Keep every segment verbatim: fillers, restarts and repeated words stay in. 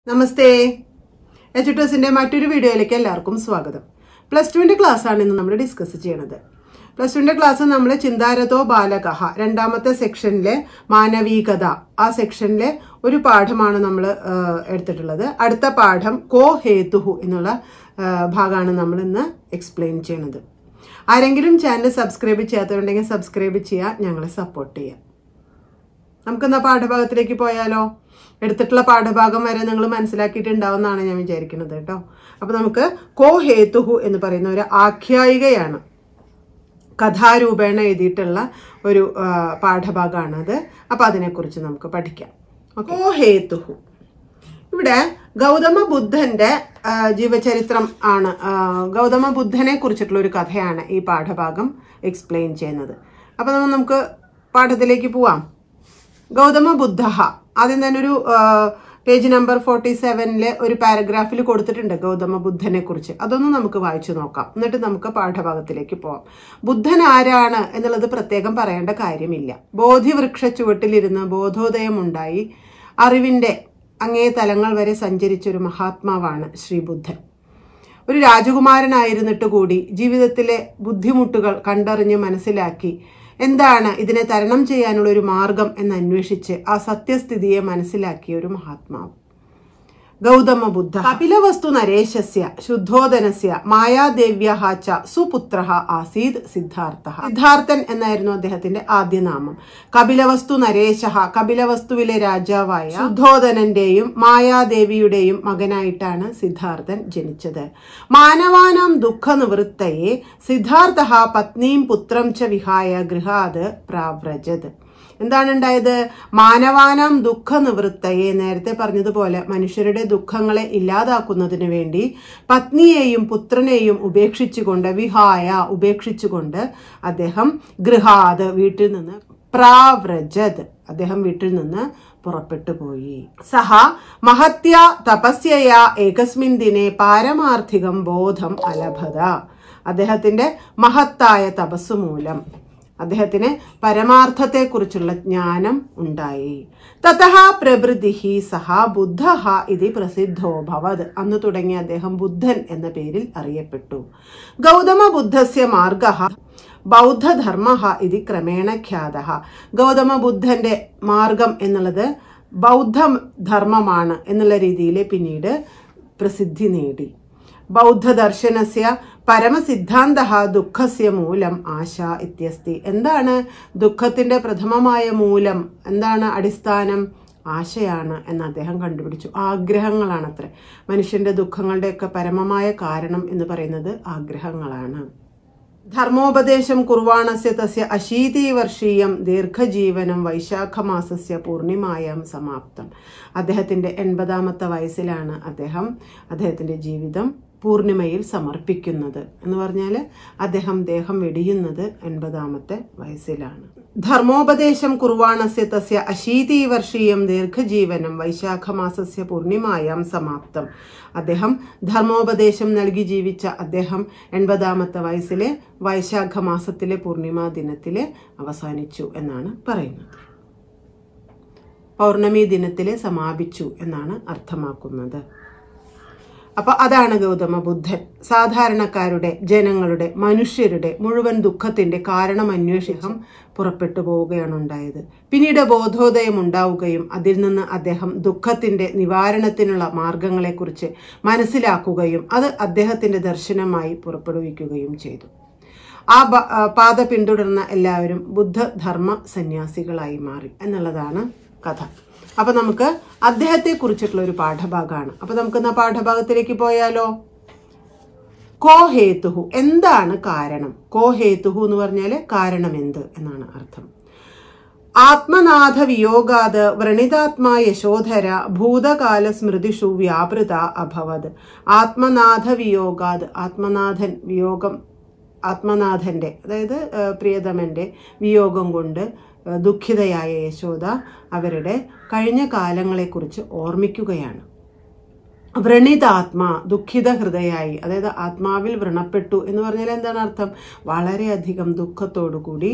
നമസ്തേ. H two എസിന്റെ മറ്റൊരു വീഡിയോയിലേക്ക് എല്ലാവർക്കും സ്വാഗതം. പ്ലസ് ടുവിന്റെ ക്ലാസ് ആണ് ഇന്ന് നമ്മൾ ഡിസ്കസ് ചെയ്യണത്. പ്ലസ് ടുവിന്റെ ക്ലാസ് നമ്മൾ ചിന്താരതോ ബാലകഹ രണ്ടാമത്തെ സെക്ഷനിലെ മാനവികത ആ സെക്ഷനിലെ ഒരു പാഠമാണ് നമ്മൾ എടുത്തിട്ടുള്ളത്. അടുത്ത പാഠം കോ ഹേതുഹു എന്നുള്ള ഭാഗമാണ് നമ്മൾ ഇന്ന് എക്സ്പ്ലെയിൻ ചെയ്യണത്. ആരെങ്കിലും ചാനൽ സബ്സ്ക്രൈബ് ചെയ്യാത്തതുണ്ടെങ്കിൽ സബ്സ്ക്രൈബ് ചെയ്യുക, ഞങ്ങളെ സപ്പോർട്ട് ചെയ്യുക. നമുക്കെന്നാ പാഠഭാഗത്തിലേക്ക് പോയാലോ? എടുത്തിട്ടുള്ള പാഠഭാഗം വരെ നിങ്ങൾ മനസ്സിലാക്കിയിട്ടുണ്ടാവുമെന്നാണ് ഞാൻ വിചാരിക്കുന്നത് കേട്ടോ. അപ്പൊ നമുക്ക് കോ ഹേതുഹു എന്ന് പറയുന്ന ഒരു ആഖ്യായികയാണ്, കഥാരൂപേണ എഴുതിയിട്ടുള്ള ഒരു പാഠഭാഗമാണത്. അപ്പൊ അതിനെക്കുറിച്ച് നമുക്ക് പഠിക്കാം. കോ ഹേതുഹു. ഇവിടെ ഗൗതമ ബുദ്ധന്റെ ജീവചരിത്രം ആണ്, ഗൗതമ ബുദ്ധനെ കുറിച്ചിട്ടുള്ള ഒരു കഥയാണ് ഈ പാഠഭാഗം എക്സ്പ്ലെയിൻ ചെയ്യുന്നത്. അപ്പൊ നമ്മൾ നമുക്ക് പാഠത്തിലേക്ക് പോവാം. ഗൗതമ ബുദ്ധ ആദ്യം തന്നെ ഒരു പേജ് നമ്പർ ഫോർട്ടി സെവനിലെ ഒരു പാരഗ്രാഫിൽ കൊടുത്തിട്ടുണ്ട് ഗൗതമ ബുദ്ധനെ കുറിച്ച്. അതൊന്നും നമുക്ക് വായിച്ചു നോക്കാം, എന്നിട്ട് നമുക്ക് പാഠഭാഗത്തിലേക്ക് പോവാം. ബുദ്ധൻ ആരാണ് എന്നുള്ളത് പ്രത്യേകം പറയേണ്ട കാര്യമില്ല. ബോധിവൃക്ഷ ചുവട്ടിലിരുന്ന് ബോധോദയമുണ്ടായി അറിവിന്റെ അങ്ങേ തലങ്ങൾ വരെ സഞ്ചരിച്ചൊരു മഹാത്മാവാണ് ശ്രീ ബുദ്ധൻ. ഒരു രാജകുമാരനായിരുന്നിട്ട് കൂടി ജീവിതത്തിലെ ബുദ്ധിമുട്ടുകൾ കണ്ടറിഞ്ഞ് മനസ്സിലാക്കി എന്താണ് ഇതിനെ തരണം ചെയ്യാനുള്ള ഒരു മാർഗം എന്ന് അന്വേഷിച്ച് ആ സത്യസ്ഥിതിയെ മനസ്സിലാക്കിയ ഒരു മഹാത്മാവ് ഗൗതമ ബുദ്ധ. കപിലവസ്തു നരേശസ്യ ശുദ്ധോദനസ്യ മായാദേവ്യഃ ച സുപുത്രഃ ആസീത് സിദ്ധാർത്ഥഃ. സിദ്ധാർത്ഥൻ എന്നായിരുന്നു അദ്ദേഹത്തിന്റെ ആദ്യ നാമം. കപിലവസ്തു നരേശഃ, കപിലവസ്തുവിലെ രാജാവായ ശുദ്ധോദനന്റെയും മായാദേവിയുടെയും മകനായിട്ടാണ് സിദ്ധാർത്ഥൻ ജനിച്ചത്. മാനവാനാം ദുഃഖ നിവൃത്തയെ സിദ്ധാർത്ഥഃ പത്നീം പുത്രം ച വിഹായ ഗൃഹാത് പ്രാവ്രജത്. എന്താണ് ഉണ്ടായത്? മാനവാനാം ദുഃഖ നിവൃത്തയെ, നേരത്തെ പറഞ്ഞതുപോലെ മനുഷ്യരുടെ ദുഃഖങ്ങളെ ഇല്ലാതാക്കുന്നതിന് വേണ്ടി പത്നിയെയും പുത്രനെയും ഉപേക്ഷിച്ചുകൊണ്ട്, വിഹായ ഉപേക്ഷിച്ചുകൊണ്ട് അദ്ദേഹം ഗൃഹാത് വീട്ടിൽ നിന്ന്, പ്രാവ്രജത് അദ്ദേഹം വീട്ടിൽ നിന്ന് പുറപ്പെട്ടു പോയി. സഹ മഹത്യ തപസ്യയാ ഏകസ്മിൻ ദിനെ പാരമാർത്ഥികം ബോധം അലഭത. അദ്ദേഹത്തിന്റെ മഹത്തായ തപസ്സു മൂലം അദ്ദേഹത്തിന് പരമാർത്ഥത്തെക്കുറിച്ചുള്ള ജ്ഞാനം ഉണ്ടായി. തതഃ പ്രഭൃതിഹി സഹ ബുദ്ധഃ ഇതി പ്രസിദ്ധോ ഭവത്. അന്ന് തുടങ്ങി അദ്ദേഹം ബുദ്ധൻ എന്ന പേരിൽ അറിയപ്പെട്ടു. ഗൗതമ ബുദ്ധസ്യ മാർഗഃ ബൗദ്ധധർമ്മഃ ഇതി ക്രമേണ ഖ്യാതഃ. ഗൗതമ ബുദ്ധന്റെ മാർഗം എന്നുള്ളത് ബൗദ്ധധർമ്മമാണ് എന്നുള്ള രീതിയിൽ പിന്നീട് പ്രസിദ്ധി നേടി. ബൗദ്ധദർശനസ്യ പരമസിദ്ധാന്തഃ ദുഃഖസ്യ മൂലം ആശ ഇത്യസ്തി. എന്താണ് ദുഃഖത്തിന്റെ പ്രഥമമായ മൂലം, എന്താണ് അടിസ്ഥാനം? ആശയാണ് എന്ന് അദ്ദേഹം കണ്ടുപിടിച്ചു. ആഗ്രഹങ്ങളാണത്രേ. മനുഷ്യന്റെ ദുഃഖങ്ങളുടെയൊക്കെ പരമമായ കാരണം എന്ന് പറയുന്നത് ആഗ്രഹങ്ങളാണ്. ധർമ്മോപദേശം കുർവാണസ്യ തസ്യ അശീതിവർഷീയം ദീർഘജീവനം വൈശാഖമാസസ്യ പൂർണിമായാം സമാപ്തം. അദ്ദേഹത്തിന്റെ എൺപതാമത്തെ വയസ്സിലാണ് അദ്ദേഹം അദ്ദേഹത്തിന്റെ ജീവിതം പൂർണിമയിൽ സമർപ്പിക്കുന്നത്. എന്ന് പറഞ്ഞാൽ അദ്ദേഹം ദേഹം വെടിയുന്നത് എൺപതാമത്തെ വയസ്സിലാണ്. ധർമ്മോപദേശം കുർവാണസ്യ തസ്യ അശീതിവർഷീയം ദീർഘജീവനം വൈശാഖമാസസ്യ പൂർണിമായാം സമാപ്തം. അദ്ദേഹം ധർമ്മോപദേശം നൽകി ജീവിച്ച അദ്ദേഹം എൺപതാമത്തെ വയസ്സിലെ വൈശാഖ മാസത്തിലെ പൂർണിമാ ദിനത്തിലെ അവസാനിച്ചു എന്നാണ് പറയുന്നത്. പൗർണമി ദിനത്തിലെ സമാപിച്ചു എന്നാണ് അർത്ഥമാക്കുന്നത്. അപ്പൊ അതാണ് ഗൗതമ ബുദ്ധൻ. സാധാരണക്കാരുടെ, ജനങ്ങളുടെ, മനുഷ്യരുടെ മുഴുവൻ ദുഃഖത്തിന്റെ കാരണം അന്വേഷിക്കാൻ പുറപ്പെട്ടു പോവുകയാണ് ഉണ്ടായത്. പിന്നീട് ബോധോദയം ഉണ്ടാവുകയും അതിൽ നിന്ന് അദ്ദേഹം ദുഃഖത്തിന്റെ നിവാരണത്തിനുള്ള മാർഗങ്ങളെക്കുറിച്ച് മനസ്സിലാക്കുകയും അത് അദ്ദേഹത്തിന്റെ ദർശനമായി പുറപ്പെടുവിക്കുകയും ചെയ്തു. ആ പാത പിന്തുടർന്ന എല്ലാവരും ബുദ്ധധർമ്മ സന്യാസികളായി മാറി എന്നുള്ളതാണ് കഥ. അപ്പൊ നമുക്ക് അദ്ദേഹത്തെ കുറിച്ചിട്ടുള്ള ഒരു പാഠഭാഗമാണ്. അപ്പൊ നമുക്ക് ആ പാഠഭാഗത്തിലേക്ക് പോയാലോ? കോ ഹേതുഹു, എന്താണ് കാരണം? കോ ഹേതുഹു എന്ന് പറഞ്ഞാല് കാരണം എന്ത് എന്നാണ് അർത്ഥം. ആത്മനാഥ വിയോഗാത് വ്രണിതാത്മാ യശോധര ഭൂതകാല സ്മൃതിഷു വ്യാപൃത അഭവത്. ആത്മനാഥ വിയോഗാത്, ആത്മനാഥൻ വിയോഗം, ആത്മനാഥന്റെ അതായത് പ്രിയതമന്റെ വിയോഗം കൊണ്ട് ദുഃഖിതയായ യശോദ അവരുടെ കഴിഞ്ഞ കാലങ്ങളെക്കുറിച്ച് ഓർമ്മിക്കുകയാണ്. വ്രണിതാത്മാ, ദുഃഖിത ഹൃദയായി, അതായത് ആത്മാവിൽ വ്രണപ്പെട്ടു എന്ന് പറഞ്ഞാൽ എന്താണ് അർത്ഥം? വളരെയധികം ദുഃഖത്തോടു കൂടി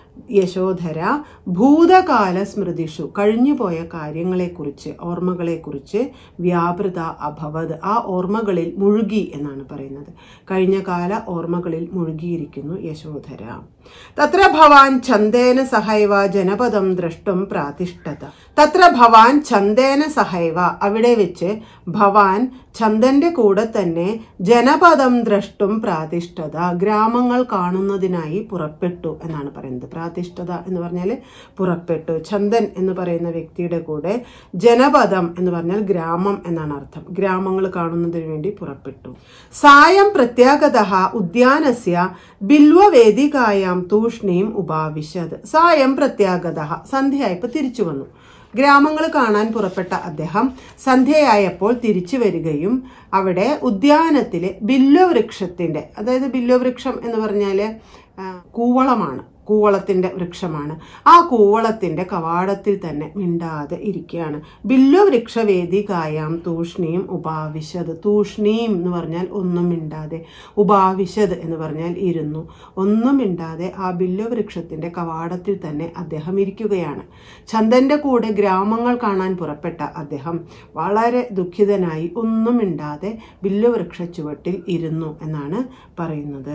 യശോധര ഭൂതകാല സ്മൃതിഷു കഴിഞ്ഞുപോയ കാര്യങ്ങളെക്കുറിച്ച് ഓർമ്മകളെക്കുറിച്ച് വ്യാപൃത അഭവത് ആ ഓർമ്മകളിൽ മുഴുകി എന്നാണ് പറയുന്നത്. കഴിഞ്ഞ കാല ഓർമ്മകളിൽ മുഴുകിയിരിക്കുന്നു യശോധര. തത്ര ഭവാൻ ഛന്ദേന സഹൈവ ജനപദം ദ്രഷ്ടും പ്രാതിഷ്ഠത. തത്ര ഭവാൻ ഛന്ദേന സഹൈവ അവിടെ വെച്ച് ഭവാൻ ഛന്ദന്റെ കൂടെ തന്നെ ജനപദം ദ്രഷ്ടും പ്രാതിഷ്ഠത ഗ്രാമങ്ങൾ കാണുന്നതിനായി പുറപ്പെട്ടു എന്നാണ് പറയുന്നത്. പ്രാതിഷ്ഠത എന്ന് പറഞ്ഞാൽ പുറപ്പെട്ടു. ഛന്ദൻ എന്ന് പറയുന്ന വ്യക്തിയുടെ കൂടെ ജനപദം എന്ന് പറഞ്ഞാൽ ഗ്രാമം എന്നാണ് അർത്ഥം. ഗ്രാമങ്ങൾ കാണുന്നതിന് വേണ്ടി പുറപ്പെട്ടു. സായം പ്രത്യാഗത ഉദ്യാനസ്യ ബിൽവവേദികായാം തൂഷ്ണീം ഉപാവിശത്. സായം പ്രത്യാഗത സന്ധ്യയായപ്പോൾ തിരിച്ചു വന്നു. ഗ്രാമങ്ങൾ കാണാൻ പുറപ്പെട്ട അദ്ദേഹം സന്ധ്യയായപ്പോൾ തിരിച്ചു വരികയും അവിടെ ഉദ്യാനത്തിലെ ബില്വവൃക്ഷത്തിന്റെ, അതായത് ബില്വവൃക്ഷം എന്ന് പറഞ്ഞാൽ കൂവളമാണ്, കൂവളത്തിന്റെ വൃക്ഷമാണ്. ആ കൂവളത്തിന്റെ കവാടത്തിൽ തന്നെ മിണ്ടാതെ ഇരിക്കുകയാണ്. ബില്വവൃക്ഷവേദികായാം തൂഷ്ണീം ഉപാവിശത്. തൂഷ്ണീം എന്ന് പറഞ്ഞാൽ ഒന്നും മിണ്ടാതെ, ഉപാവിശത് എന്ന് പറഞ്ഞാൽ ഇരുന്നു. ഒന്നും മിണ്ടാതെ ആ ബില്വവൃക്ഷത്തിന്റെ കവാടത്തിൽ തന്നെ അദ്ദേഹം ഇരിക്കുകയാണ്. ഛന്ദന്റെ കൂടെ ഗ്രാമങ്ങൾ കാണാൻ പുറപ്പെട്ട അദ്ദേഹം വളരെ ദുഃഖിതനായി ഒന്നും മിണ്ടാതെ ബില്വവൃക്ഷ ചുവട്ടിൽ ഇരുന്നു എന്നാണ് പറയുന്നത്.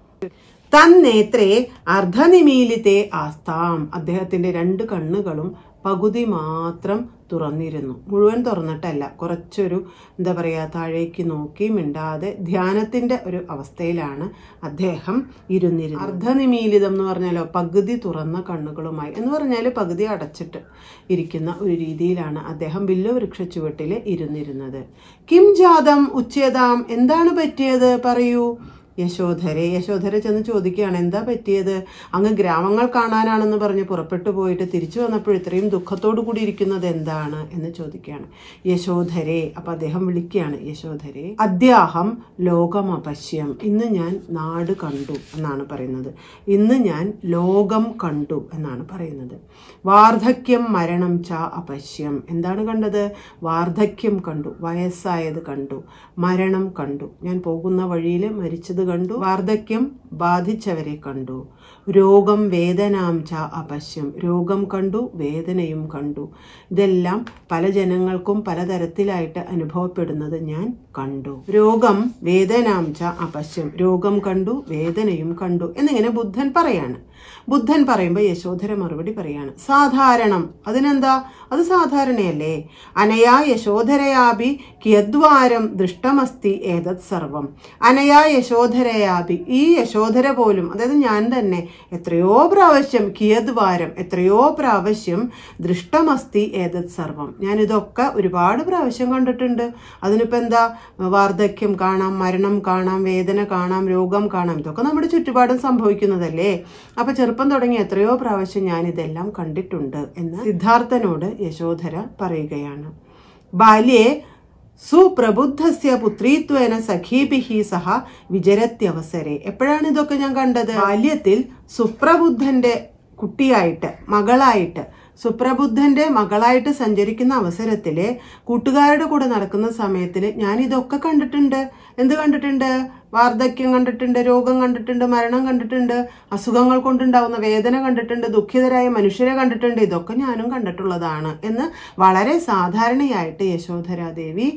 തന്നേത്രേ അർദ്ധനിമീലിതേ ആസ്താം. അദ്ദേഹത്തിന്റെ രണ്ട് കണ്ണുകളും പകുതി മാത്രം തുറന്നിരുന്നു. മുഴുവൻ തുറന്നിട്ടല്ല, കുറച്ചൊരു എന്താ പറയുക താഴേക്ക് നോക്കി മിണ്ടാതെ ധ്യാനത്തിന്റെ ഒരു അവസ്ഥയിലാണ് അദ്ദേഹം ഇരുന്നിരുന്നത്. അർദ്ധനിമീലിതം എന്ന് പറഞ്ഞാലോ പകുതി തുറന്ന കണ്ണുകളുമായി എന്ന് പറഞ്ഞാൽ പകുതി അടച്ചിട്ട് ഇരിക്കുന്ന ഒരു രീതിയിലാണ് അദ്ദേഹം ബില്വവൃക്ഷ ചുവട്ടിൽ ഇരുന്നിരുന്നത്. കിം ജാതം ഉച്ചേതാം. എന്താണ് പറ്റിയത് പറയൂ യശോധരെ. യശോധര ചെന്ന് ചോദിക്കുകയാണ്, എന്താ പറ്റിയത്? അങ്ങ് ഗ്രാമങ്ങൾ കാണാനാണെന്ന് പറഞ്ഞ് പുറപ്പെട്ടു പോയിട്ട് തിരിച്ചു വന്നപ്പോൾ ഇത്രയും ദുഃഖത്തോടു കൂടി ഇരിക്കുന്നത് എന്താണ് എന്ന് ചോദിക്കുകയാണ്. യശോധരെ. അപ്പൊ അദ്ദേഹം വിളിക്കുകയാണ്, യശോധരെ അദ്യാഹം ലോകം അപശ്യം. ഇന്ന് ഞാൻ നാട് കണ്ടു എന്നാണ് പറയുന്നത്. ഇന്ന് ഞാൻ ലോകം കണ്ടു എന്നാണ് പറയുന്നത്. വാർദ്ധക്യം മരണം ച അപശ്യം. എന്താണ് കണ്ടത്? വാർദ്ധക്യം കണ്ടു, വയസ്സായത് കണ്ടു, മരണം കണ്ടു, ഞാൻ പോകുന്ന വഴിയിൽ മരിച്ചത് കണ്ടു, വാർദ്ധക്യം ബാധിച്ചവരെ കണ്ടു, രോഗം വേദനാം ച അപശ്യം. രോഗം കണ്ടു, വേദനയും കണ്ടു. ഇതെല്ലാം പല ജനങ്ങൾക്കും പലതരത്തിലായിട്ട് അനുഭവപ്പെടുന്നത് ഞാൻ കണ്ടു. രോഗം വേദനാം ച അപശ്യം. രോഗം കണ്ടു, വേദനയും കണ്ടു എന്നിങ്ങനെ ബുദ്ധൻ പറയാണ്. ബുദ്ധൻ പറയുമ്പോൾ യശോധര മറുപടി പറയാണ്, സാധാരണം. അതിനെന്താ? അത് സാധാരണയല്ലേ. അനയാ യശോധരയാപി കിയദ്വാരം ദൃഷ്ടമസ്തി ഏതത് സർവം. അനയാ യശോധരയാപി. ഈ യശോധര പോലും, അതായത് ഞാൻ തന്നെ എത്രയോ പ്രാവശ്യം, കിയദ്വാരം എത്രയോ പ്രാവശ്യം, ദൃഷ്ടമസ്തി ഏതത് സർവം ഞാനിതൊക്കെ ഒരുപാട് പ്രാവശ്യം കണ്ടിട്ടുണ്ട്. അതിനിപ്പോൾ എന്താ? വാർദ്ധക്യം കാണാം, മരണം കാണാം, വേദന കാണാം, രോഗം കാണാം. ഇതൊക്കെ നമ്മുടെ ചുറ്റുപാടും സംഭവിക്കുന്നതല്ലേ. അപ്പൊ ചെറുപ്പം തുടങ്ങി എത്രയോ പ്രാവശ്യം ഞാൻ ഇതെല്ലാം കണ്ടിട്ടുണ്ട് എന്ന് സിദ്ധാർത്ഥനോട് യശോധര പറയുകയാണ്. ബാല്യേ സുപ്രബുദ്ധസ്യ പുത്രീത്വേന സഖീഭിഹി സഹ വിചരത്യവസരെ. എപ്പോഴാണ് ഇതൊക്കെ ഞാൻ കണ്ടത്? ബാല്യത്തിൽ സുപ്രബുദ്ധന്റെ കുട്ടിയായിട്ട്, മകളായിട്ട്, സുപ്രബുദ്ധന്റെ മകളായിട്ട് സഞ്ചരിക്കുന്ന അവസരത്തില് കൂട്ടുകാരുടെ കൂടെ നടക്കുന്ന സമയത്തിൽ ഞാൻ ഇതൊക്കെ കണ്ടിട്ടുണ്ട്. എന്ത് കണ്ടിട്ടുണ്ട്? വാർദ്ധക്യം കണ്ടിട്ടുണ്ട്, രോഗം കണ്ടിട്ടുണ്ട്, മരണം കണ്ടിട്ടുണ്ട്, അസുഖങ്ങൾ കൊണ്ടുണ്ടാവുന്ന വേദന കണ്ടിട്ടുണ്ട്, ദുഃഖിതരായ മനുഷ്യരെ കണ്ടിട്ടുണ്ട്. ഇതൊക്കെ ഞാനും കണ്ടിട്ടുള്ളതാണ് എന്ന് വളരെ സാധാരണയായിട്ട് യശോധരാദേവി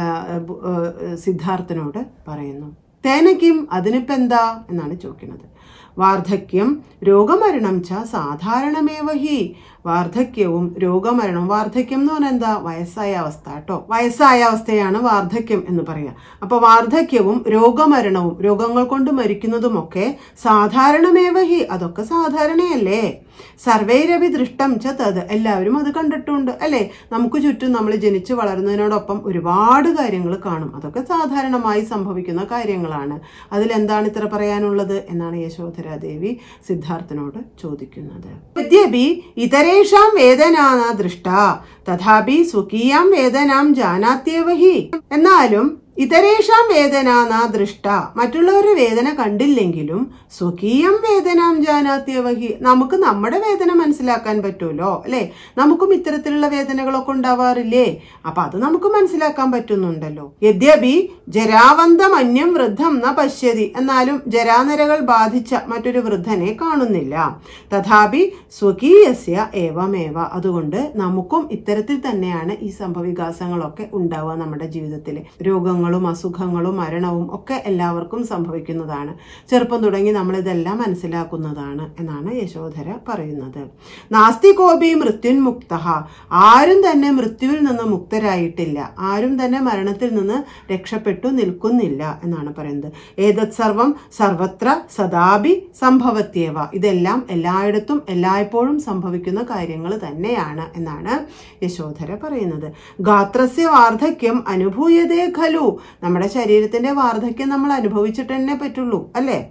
സിദ്ധാർത്ഥനോട് പറയുന്നു. തേനയ്ക്കും അതിനിപ്പോ എന്താ എന്നാണ് ചോദിക്കുന്നത്. വാർദ്ധക്യം രോഗമരണം ച സാധാരണമേവ ഹി. വാർദ്ധക്യവും രോഗമരണവും, വാർദ്ധക്യം എന്ന് പറഞ്ഞാൽ എന്താ? വയസ്സായ അവസ്ഥ കേട്ടോ. വയസ്സായ അവസ്ഥയാണ് വാർദ്ധക്യം എന്ന് പറയാം. അപ്പൊ വാർദ്ധക്യവും രോഗമരണവും, രോഗങ്ങൾ കൊണ്ട് മരിക്കുന്നതുമൊക്കെ സാധാരണമേവ ഹി, അതൊക്കെ സാധാരണയല്ലേ. സർവൈരവി ദൃഷ്ടം ച തത്, എല്ലാവരും അത് കണ്ടിട്ടുണ്ട് അല്ലെ. നമുക്ക് ചുറ്റും നമ്മൾ ജനിച്ചു വളരുന്നതിനോടൊപ്പം ഒരുപാട് കാര്യങ്ങൾ കാണും. അതൊക്കെ സാധാരണമായി സംഭവിക്കുന്ന കാര്യങ്ങളാണ്. അതിലെന്താണ് ഇത്ര പറയാനുള്ളത് എന്നാണ് യശോധരാദേവി സിദ്ധാർത്ഥനോട് ചോദിക്കുന്നത്. യദ്യപി ഇതരേഷാം വേദനാ ദൃഷ്ട തഥാപി സ്വകീയാം വേദനാം ജാനാത്യവ ഹി. എന്നാലും ഇതരേഷാം വേദന നാ ദൃഷ്ട, മറ്റുള്ളവരുടെ വേദന കണ്ടില്ലെങ്കിലും സ്വകീയം വേദനാം ജാനാത്യവഹി, നമുക്ക് നമ്മുടെ വേദന മനസ്സിലാക്കാൻ പറ്റുമല്ലോ അല്ലെ. നമുക്കും ഇത്തരത്തിലുള്ള വേദനകളൊക്കെ ഉണ്ടാവാറില്ലേ, അപ്പൊ അത് നമുക്ക് മനസ്സിലാക്കാൻ പറ്റുന്നുണ്ടല്ലോ. യദ്യപി ജരാവന്തം അന്യം വൃദ്ധം ന പശ്യതി, എന്നാലും ജരാനരകൾ ബാധിച്ച മറ്റൊരു വൃദ്ധനെ കാണുന്നില്ല. തഥാപി സ്വകീയസ്യ ഏവമേവ, അതുകൊണ്ട് നമുക്കും ഇത്തരത്തിൽ തന്നെയാണ് ഈ സംഭവവികാസങ്ങളൊക്കെ ഉണ്ടാവുക നമ്മുടെ ജീവിതത്തിൽ. രോഗങ്ങളും അസുഖങ്ങളും മരണവും ഒക്കെ എല്ലാവർക്കും സംഭവിക്കുന്നതാണ്. ചെറുപ്പം തുടങ്ങി നമ്മൾ ഇതെല്ലാം മനസ്സിലാക്കുന്നതാണ് എന്നാണ് യശോധര പറയുന്നത്. നാസ്തി കോപി മൃത്യുന്മുക്ത, ആരും തന്നെ മൃത്യുവിൽ നിന്ന് മുക്തരായിട്ടില്ല, ആരും തന്നെ മരണത്തിൽ നിന്ന് രക്ഷപ്പെട്ടു നിൽക്കുന്നില്ല എന്നാണ് പറയുന്നത്. ഏതത് സർവം സർവത്ര സദാപി സംഭവത്യവ, ഇതെല്ലാം എല്ലായിടത്തും എല്ലായ്പ്പോഴും സംഭവിക്കുന്ന കാര്യങ്ങൾ തന്നെയാണ് എന്നാണ് യശോധര പറയുന്നത്. ഗാത്രസ്യ വാർദ്ധക്യം അനുഭൂയതേ ഖലു, നമ്മുടെ ശരീരത്തിന്റെ വാർദ്ധക്യം നമ്മൾ അനുഭവിച്ചിട്ട് തന്നെ പറ്റുള്ളൂ അല്ലേ.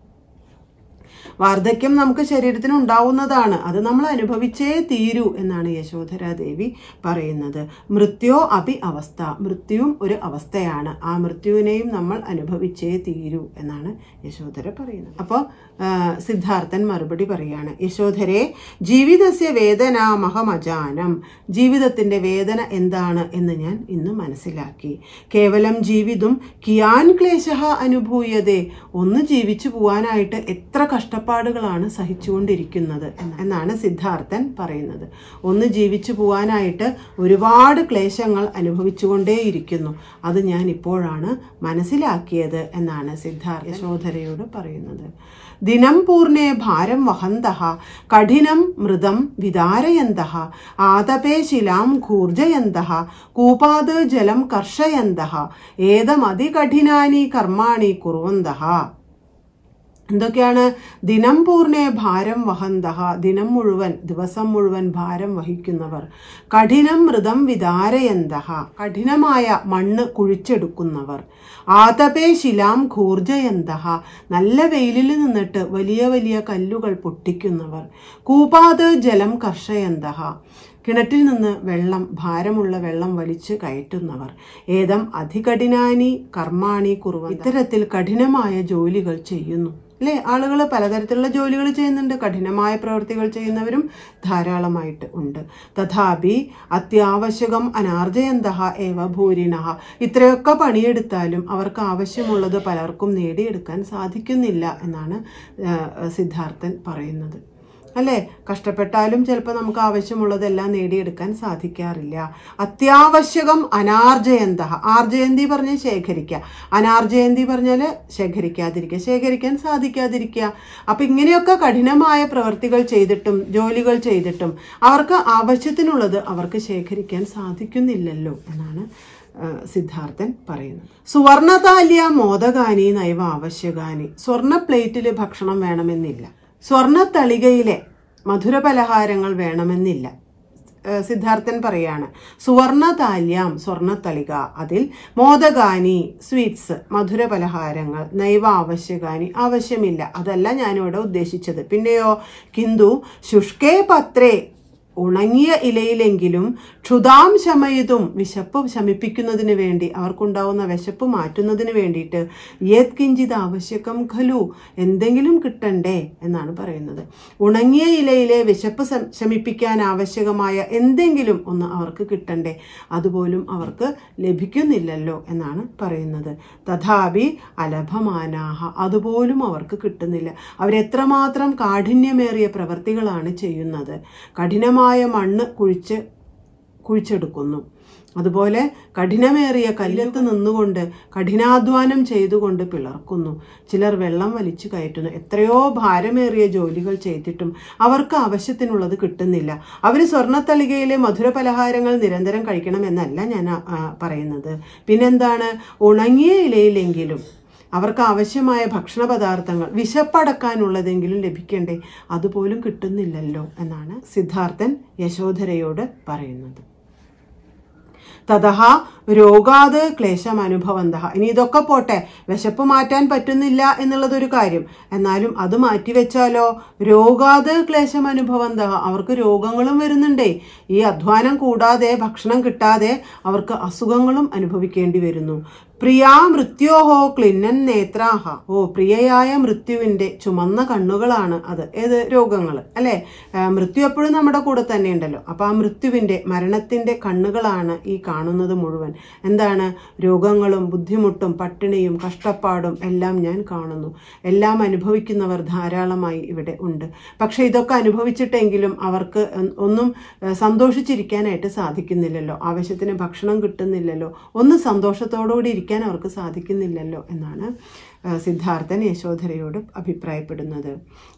വാർദ്ധക്യം നമുക്ക് ശരീരത്തിന് ഉണ്ടാവുന്നതാണ്, അത് നമ്മൾ അനുഭവിച്ചേ തീരൂ എന്നാണ് യശോധര ദേവി പറയുന്നത്. മൃത്യോ അപി അവസ്ഥ, മൃത്യുവും ഒരു അവസ്ഥയാണ്, ആ മൃത്യുവിനെയും നമ്മൾ അനുഭവിച്ചേ തീരൂ എന്നാണ് യശോധര പറയുന്നത്. അപ്പോൾ സിദ്ധാർത്ഥൻ മറുപടി പറയാണ്, യശോധരെ ജീവിതസ്യ വേദന മഹമജാനം, ജീവിതത്തിന്റെ വേദന എന്താണ് എന്ന് ഞാൻ ഇന്ന് മനസ്സിലാക്കി. കേവലം ജീവിതം കിയാൻ ക്ലേശ അനുഭൂയതേ, ഒന്ന് ജീവിച്ചു പോവാനായിട്ട് എത്ര കഷ്ടപ്പാടുകളാണ് സഹിച്ചുകൊണ്ടിരിക്കുന്നത് എന്നാണ് സിദ്ധാർത്ഥൻ പറയുന്നത്. ഒന്ന് ജീവിച്ചു പോവാനായിട്ട് ഒരുപാട് ക്ലേശങ്ങൾ അനുഭവിച്ചുകൊണ്ടേയിരിക്കുന്നു, അത് ഞാൻ ഇപ്പോഴാണ് മനസ്സിലാക്കിയത് എന്നാണ് സിദ്ധാർത്ഥ യശോധരയോട് പറയുന്നത്. ദിനം പൂർണ്ണേ ഭാരം വഹന്തഃ കഠിനം മൃദം വിദാരയന്തഃ ആതപേ ശിലാം ഘൂർജയന്തഃ കൂപാത് ജലം കർഷയന്തഃ ഏതമതികഠിനാനി കർമാണി കുർവന്തഃ. എന്തൊക്കെയാണ്? ദിനം പൂർണ്ണേ ഭാരം വഹന്തഃ, ദിനം മുഴുവൻ ദിവസം മുഴുവൻ ഭാരം വഹിക്കുന്നവർ. കഠിനം മൃദം വിദാരയന്തഃ, കഠിനമായ മണ്ണ് കുഴിച്ചെടുക്കുന്നവർ. ആതപേ ശിലാം ഘൂർജയന്തഃ, നല്ല വെയിലിൽ നിന്നിട്ട് വലിയ വലിയ കല്ലുകൾ പൊട്ടിക്കുന്നവർ. കൂപാത് ജലം കർഷയന്തഃ, കിണറ്റിൽ നിന്ന് വെള്ളം ഭാരമുള്ള വെള്ളം വലിച്ചു കയറ്റുന്നവർ. ഏതം അതികഠിനാനി കർമാണി കുറുവ, ഇത്തരത്തിൽ കഠിനമായ ജോലികൾ ചെയ്യുന്നു അല്ലെ. ആളുകൾ പലതരത്തിലുള്ള ജോലികൾ ചെയ്യുന്നുണ്ട്, കഠിനമായ പ്രവൃത്തികൾ ചെയ്യുന്നവരും ധാരാളമായിട്ട് ഉണ്ട്. തഥാപി അത്യാവശ്യകം അനാർജയന്തഃ ഏവ ഭൂരിണഃ, ഇത്രയൊക്കെ പണിയെടുത്താലും അവർക്ക് ആവശ്യമുള്ളത് പലർക്കും നേടിയെടുക്കാൻ സാധിക്കുന്നില്ല എന്നാണ് സിദ്ധാർത്ഥൻ പറയുന്നത് അല്ലെ. കഷ്ടപ്പെട്ടാലും ചിലപ്പോൾ നമുക്ക് ആവശ്യമുള്ളതെല്ലാം നേടിയെടുക്കാൻ സാധിക്കാറില്ല. അത്യാവശ്യകം അനാർജയന്തഃ, ആർജയന്തി പറഞ്ഞ് ശേഖരിക്കുക, അനാർജയന്തി പറഞ്ഞാൽ ശേഖരിക്കാതിരിക്കുക, ശേഖരിക്കാൻ സാധിക്കാതിരിക്കുക. അപ്പൊ ഇങ്ങനെയൊക്കെ കഠിനമായ പ്രവൃത്തികൾ ചെയ്തിട്ടും ജോലികൾ ചെയ്തിട്ടും അവർക്ക് ആവശ്യത്തിനുള്ളത് അവർക്ക് ശേഖരിക്കാൻ സാധിക്കുന്നില്ലല്ലോ എന്നാണ് സിദ്ധാർത്ഥൻ പറയുന്നത്. സുവർണതാല്യ മോദകാനി നൈവ ആവശ്യകാനി, സ്വർണ്ണ പ്ലേറ്റിൽ ഭക്ഷണം വേണമെന്നില്ല, സ്വർണത്തളികയിലെ മധുരപലഹാരങ്ങൾ വേണമെന്നില്ല. സിദ്ധാർത്ഥൻ പറയാണ്, സുവർണതാല്യാം സ്വർണത്തളിക, അതിൽ മോദകാനി സ്വീറ്റ്സ് മധുരപലഹാരങ്ങൾ, നൈവ ആവശ്യകാനി ആവശ്യമില്ല, അതല്ല ഞാനിവിടെ ഉദ്ദേശിച്ചത്. പിന്നെയോ കിന്തു ശുഷ്കേ പത്രേ, ഉണങ്ങിയ ഇലയിലെങ്കിലും ക്ഷുതാം ശമയിതും, വിശപ്പ് ശമിപ്പിക്കുന്നതിന് വേണ്ടി അവർക്കുണ്ടാവുന്ന വിശപ്പ് മാറ്റുന്നതിന് വേണ്ടിയിട്ട് യത് കിഞ്ചിത് ആവശ്യകം ഖലു, എന്തെങ്കിലും കിട്ടണ്ടേ എന്നാണ് പറയുന്നത്. ഉണങ്ങിയ ഇലയിലെ വിശപ്പ് ശമിപ്പിക്കാൻ ആവശ്യകമായ എന്തെങ്കിലും ഒന്ന് അവർക്ക് കിട്ടണ്ടേ, അതുപോലും അവർക്ക് ലഭിക്കുന്നില്ലല്ലോ എന്നാണ് പറയുന്നത്. തഥാപി അലഭമാനാഹ, അതുപോലും അവർക്ക് കിട്ടുന്നില്ല. അവരെത്രമാത്രം കാഠിന്യമേറിയ പ്രവൃത്തികളാണ് ചെയ്യുന്നത്. കഠിനമായ മണ്ണ് കുഴിച്ച് കുഴിച്ചെടുക്കുന്നു, അതുപോലെ കഠിനമേറിയ കല്ലത്ത് നിന്നുകൊണ്ട് കഠിനാധ്വാനം ചെയ്തുകൊണ്ട് പിളർക്കുന്നു. ചിലർ വെള്ളം വലിച്ചു കയറ്റുന്നു. എത്രയോ ഭാരമേറിയ ജോലികൾ ചെയ്തിട്ടും അവർക്ക് ആവശ്യത്തിനുള്ളത് കിട്ടുന്നില്ല. അവർ സ്വർണ്ണത്തളികയിലെ മധുരപലഹാരങ്ങൾ നിരന്തരം കഴിക്കണമെന്നല്ല ഞാൻ പറയുന്നത്. പിന്നെന്താണ്? ഉണങ്ങിയ ഇലയിലെങ്കിലും അവർക്ക് ആവശ്യമായ ഭക്ഷണ പദാർത്ഥങ്ങൾ വിശപ്പടക്കാനുള്ളതെങ്കിലും ലഭിക്കണ്ടേ, അതുപോലും കിട്ടുന്നില്ലല്ലോ എന്നാണ് സിദ്ധാർത്ഥൻ യശോധരയോട് പറയുന്നത്. തതഹ രോഗാത് ക്ലേശം അനുഭവന്തഃ, ഇനി ഇതൊക്കെ പോട്ടെ, വിശപ്പ് മാറ്റാൻ പറ്റുന്നില്ല എന്നുള്ളതൊരു കാര്യം, എന്നാലും അത് മാറ്റിവെച്ചാലോ രോഗാത് ക്ലേശം അനുഭവന്തഃ, അവർക്ക് രോഗങ്ങളും വരുന്നുണ്ടേ. ഈ അധ്വാനം കൂടാതെ ഭക്ഷണം കിട്ടാതെ അവർക്ക് അസുഖങ്ങളും അനുഭവിക്കേണ്ടി വരുന്നു. പ്രിയാ മൃത്യോഹോ ക്ലിന്നൻ നേത്രാഹ. ഓ, പ്രിയയായ മൃത്യുവിന്റെ ചുമന്ന കണ്ണുകളാണ് അത്. ഏത് രോഗങ്ങൾ അല്ലെ? മൃത്യു എപ്പോഴും നമ്മുടെ കൂടെ തന്നെ ഉണ്ടല്ലോ. അപ്പൊ ആ മൃത്യുവിന്റെ മരണത്തിന്റെ കണ്ണുകളാണ് ഈ കാണുന്നത് മുഴുവൻ. എന്താണ്? രോഗങ്ങളും ബുദ്ധിമുട്ടും പട്ടിണിയും കഷ്ടപ്പാടും എല്ലാം ഞാൻ കാണുന്നു. എല്ലാം അനുഭവിക്കുന്നവർ ധാരാളമായി ഇവിടെ ഉണ്ട്. പക്ഷെ ഇതൊക്കെ അനുഭവിച്ചിട്ടെങ്കിലും അവർക്ക് ഒന്നും സന്തോഷിച്ചിരിക്കാനായിട്ട് സാധിക്കുന്നില്ലല്ലോ. ആവശ്യത്തിന് ഭക്ഷണം കിട്ടുന്നില്ലല്ലോ. ഒന്ന് സന്തോഷത്തോടുകൂടി ഇരിക്കാൻ അവർക്ക് സാധിക്കുന്നില്ലല്ലോ എന്നാണ് സിദ്ധാർത്ഥൻ യശോധരയോട് അഭിപ്രായപ്പെടുന്നത്.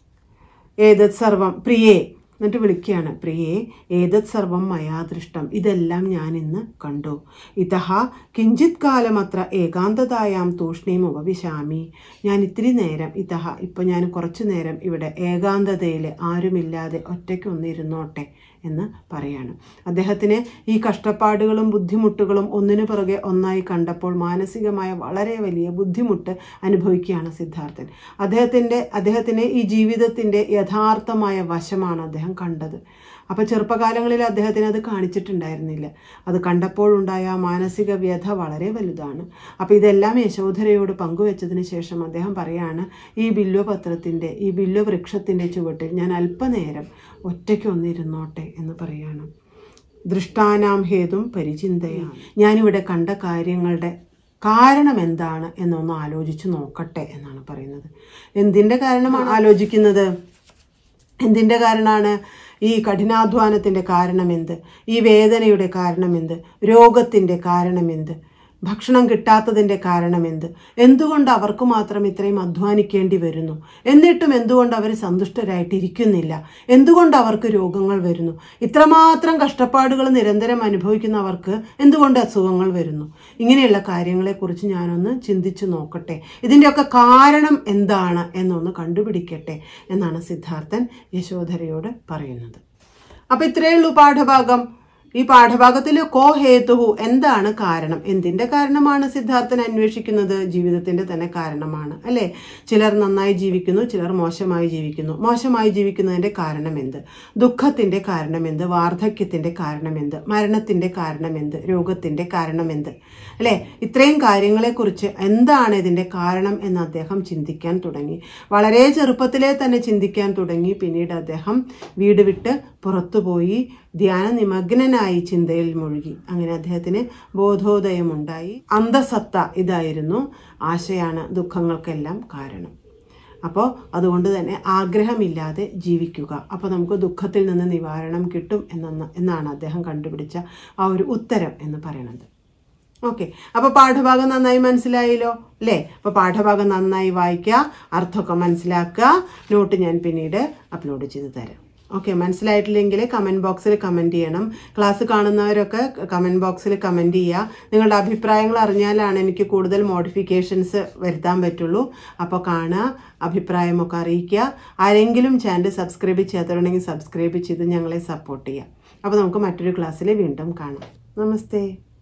ഏതത് സർവം പ്രിയേ എന്നിട്ട് വിളിക്കുകയാണ്. പ്രിയേ ഏതത് സർവം മയാദൃഷ്ടം. ഇതെല്ലാം ഞാൻ ഇന്ന് കണ്ടു. ഇതഹ കിഞ്ചിത് കാലമത്ര ഏകാന്തതായാം തൂഷ്ണീം ഉപവിശാമി. ഞാൻ ഇത്തിരി നേരം ഇതഹ ഇപ്പൊ ഞാൻ കുറച്ചു നേരം ഇവിടെ ഏകാന്തതയിൽ ആരുമില്ലാതെ ഒറ്റയ്ക്ക് ഒന്നിരുന്നോട്ടെ എന്ന് പറയാണ്. അദ്ദേഹത്തിന് ഈ കഷ്ടപ്പാടുകളും ബുദ്ധിമുട്ടുകളും ഒന്നിനു പുറകെ ഒന്നായി കണ്ടപ്പോൾ മാനസികമായ വളരെ വലിയ ബുദ്ധിമുട്ട് അനുഭവിക്കുകയാണ് സിദ്ധാർത്ഥൻ. അദ്ദേഹത്തിൻ്റെ അദ്ദേഹത്തിന് ഈ ജീവിതത്തിൻ്റെ യഥാർത്ഥമായ വശമാണ് അദ്ദേഹം കണ്ടത്. അപ്പോൾ ചെറുപ്പകാലങ്ങളിൽ അദ്ദേഹത്തിന് അത് കാണിച്ചിട്ടുണ്ടായിരുന്നില്ല. അത് കണ്ടപ്പോഴുണ്ടായ മാനസിക വ്യഥ വളരെ വലുതാണ്. അപ്പോൾ ഇതെല്ലാം യശോധരയോട് പങ്കുവെച്ചതിന് ശേഷം അദ്ദേഹം പറയാണ്, ഈ ബില്വപത്രത്തിൻ്റെ ഈ ബില്വവൃക്ഷത്തിൻ്റെ ചുവട്ടിൽ ഞാൻ അല്പനേരം ഒറ്റയ്ക്ക് ഒന്നിരുന്നോട്ടെ എന്ന് പറയാണ്. ദൃഷ്ടാനാം ഹേതും പരിചിന്തയാണ്. ഞാനിവിടെ കണ്ട കാര്യങ്ങളുടെ കാരണം എന്താണ് എന്നൊന്ന് ആലോചിച്ച് നോക്കട്ടെ എന്നാണ് പറയുന്നത്. എന്തിൻ്റെ കാരണമാണ് ആലോചിക്കുന്നത്? എന്തിൻ്റെ കാരണമാണ്? ഈ കഠിനാധ്വാനത്തിൻ്റെ കാരണമെന്ത്? ഈ വേദനയുടെ കാരണമെന്ത്? രോഗത്തിൻ്റെ കാരണമെന്ത്? ഭക്ഷണം കിട്ടാത്തതിൻ്റെ കാരണമെന്ത്? എന്തുകൊണ്ട് അവർക്ക് മാത്രം ഇത്രയും അധ്വാനിക്കേണ്ടി വരുന്നു? എന്നിട്ടും എന്തുകൊണ്ട് അവർ സന്തുഷ്ടരായിട്ടിരിക്കുന്നില്ല? എന്തുകൊണ്ട് അവർക്ക് രോഗങ്ങൾ വരുന്നു? ഇത്രമാത്രം കഷ്ടപ്പാടുകൾ നിരന്തരം അനുഭവിക്കുന്നവർക്ക് എന്തുകൊണ്ട് അസുഖങ്ങൾ വരുന്നു? ഇങ്ങനെയുള്ള കാര്യങ്ങളെക്കുറിച്ച് ഞാനൊന്ന് ചിന്തിച്ചു നോക്കട്ടെ. ഇതിൻ്റെയൊക്കെ കാരണം എന്താണ് എന്നൊന്ന് കണ്ടുപിടിക്കട്ടെ എന്നാണ് സിദ്ധാർത്ഥൻ യശോധരയോട് പറയുന്നത്. അപ്പം ഇത്രയേ ഉള്ളൂ പാഠഭാഗം. ഈ പാഠഭാഗത്തിൽ കോ ഹേതുഹു എന്താണ് കാരണം? എന്തിൻ്റെ കാരണമാണ് സിദ്ധാർത്ഥൻ അന്വേഷിക്കുന്നത്? ജീവിതത്തിൻ്റെ തന്നെ കാരണമാണ് അല്ലേ? ചിലർ നന്നായി ജീവിക്കുന്നു, ചിലർ മോശമായി ജീവിക്കുന്നു. മോശമായി ജീവിക്കുന്നതിൻ്റെ കാരണം എന്ത്? ദുഃഖത്തിൻ്റെ കാരണം എന്ത്? വാർദ്ധക്യത്തിൻ്റെ കാരണം എന്ത്? മരണത്തിൻ്റെ കാരണം എന്ത്? രോഗത്തിൻ്റെ കാരണം എന്ത്? അല്ലേ? ഇത്രയും കാര്യങ്ങളെക്കുറിച്ച് എന്താണ് ഇതിൻ്റെ കാരണം എന്ന് അദ്ദേഹം ചിന്തിക്കാൻ തുടങ്ങി. വളരെ ചെറുപ്പത്തിലെ തന്നെ ചിന്തിക്കാൻ തുടങ്ങി. പിന്നീട് അദ്ദേഹം വീട് വിട്ട് പുറത്തുപോയി ധ്യാന നിമഗ്നനായി ചിന്തയിൽ മുഴുകി. അങ്ങനെ അദ്ദേഹത്തിന് ബോധോദയമുണ്ടായി. അന്തസത്ത ഇതായിരുന്നു. ആശയാണ് ദുഃഖങ്ങൾക്കെല്ലാം കാരണം. അപ്പോൾ അതുകൊണ്ട് തന്നെ ആഗ്രഹമില്ലാതെ ജീവിക്കുക. അപ്പോൾ നമുക്ക് ദുഃഖത്തിൽ നിന്ന് നിവാരണം കിട്ടും എന്ന എന്നാണ് അദ്ദേഹം കണ്ടുപിടിച്ച ആ ഒരു ഉത്തരം എന്ന് പറയുന്നത്. ഓക്കെ, അപ്പോൾ പാഠഭാഗം നന്നായി മനസ്സിലായല്ലോ അല്ലേ? അപ്പോൾ പാഠഭാഗം നന്നായി വായിക്കുക, അർത്ഥമൊക്കെ മനസ്സിലാക്കുക. നോട്ട് ഞാൻ പിന്നീട് അപ്ലോഡ് ചെയ്ത് തരാം. ഓക്കെ, മനസ്സിലായിട്ടില്ലെങ്കിൽ കമൻറ്റ് ബോക്സിൽ കമൻറ്റ് ചെയ്യണം. ക്ലാസ് കാണുന്നവരൊക്കെ കമൻറ്റ് ബോക്സിൽ കമൻറ്റ് ചെയ്യുക. നിങ്ങളുടെ അഭിപ്രായങ്ങൾ അറിഞ്ഞാലാണ് എനിക്ക് കൂടുതൽ മോഡിഫിക്കേഷൻസ് വരുത്താൻ പറ്റുള്ളൂ. അപ്പോൾ കാണുക, അഭിപ്രായമൊക്കെ അറിയിക്കുക. ആരെങ്കിലും ചാനൽ സബ്സ്ക്രൈബ് ചെയ്യാത്തവരുണ്ടെങ്കിൽ സബ്സ്ക്രൈബ് ചെയ്ത് ഞങ്ങളെ സപ്പോർട്ട് ചെയ്യുക. അപ്പോൾ നമുക്ക് മറ്റൊരു ക്ലാസ്സിൽ വീണ്ടും കാണാം. നമസ്തേ.